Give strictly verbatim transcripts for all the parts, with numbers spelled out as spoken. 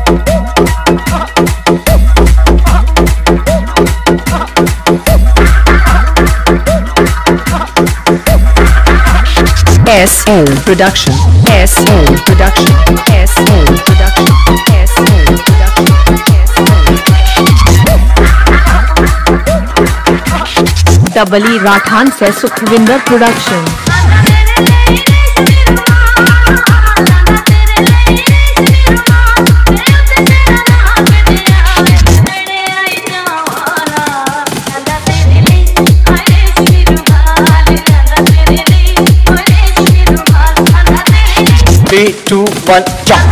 S L Production, S L Production, S L Production, S L Production, Dabli Rathan से Sukhwinder production. Three, two, one, jump!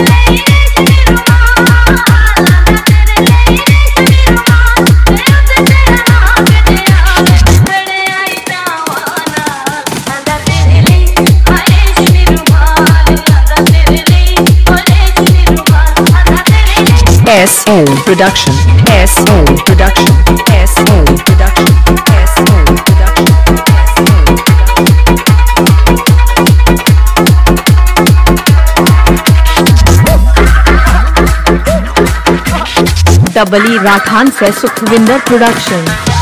S L Production, S L Production, S L Production, S L Production, Dabli Rathan से Sukhwinder production.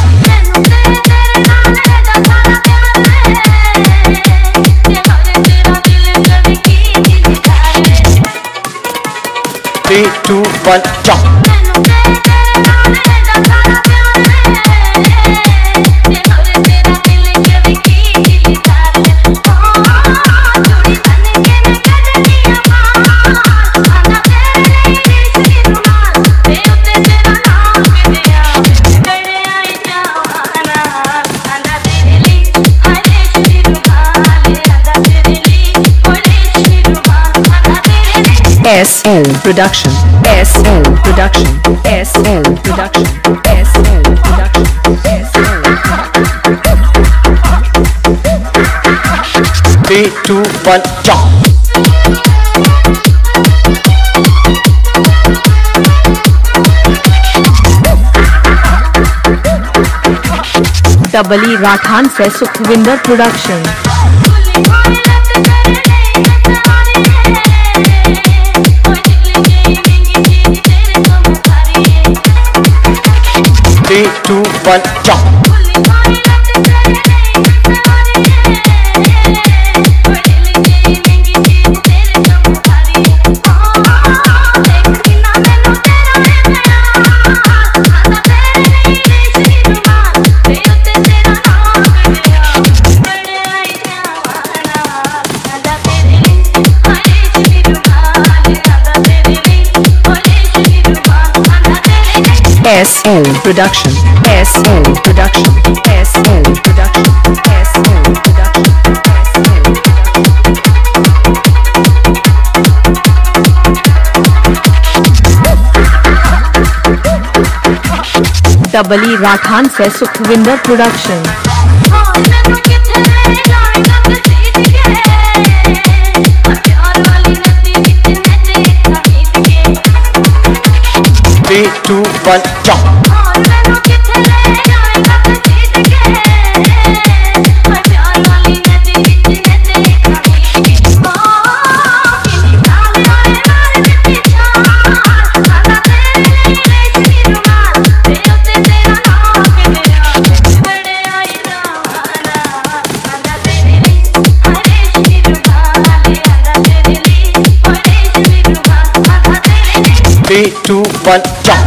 Three, two, one, jump! S L Production, S L Production, S L Production, S L Production, S L Production. Three, two, one, jump! Dabli Rathan से Sukhwinder production. Three, two, one, jump! S L Production, S L Production, S L Production, S L Production, S L Production। Dabli Rathan से Sukhwinder production. Three, two, one, jump! Three, two, one, jump!